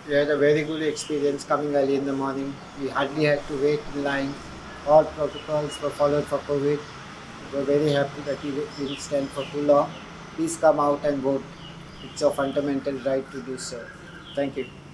We had a very good experience coming early in the morning. We hardly had to wait in line. All protocols were followed for COVID. We're very happy that we didn't stand for too long. Please come out and vote. It's your fundamental right to do so. Thank you.